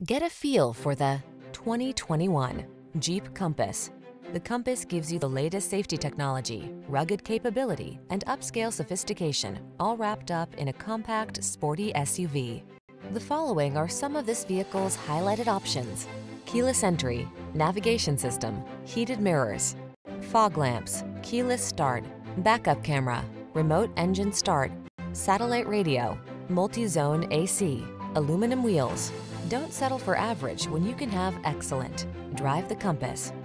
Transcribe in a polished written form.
Get a feel for the 2021 Jeep Compass. The Compass gives you the latest safety technology, rugged capability, and upscale sophistication, all wrapped up in a compact, sporty SUV. The following are some of this vehicle's highlighted options: keyless entry, navigation system, heated mirrors, fog lamps, keyless start, backup camera, remote engine start, satellite radio, multi-zone AC, aluminum wheels. Don't settle for average when you can have excellent. Drive the Compass.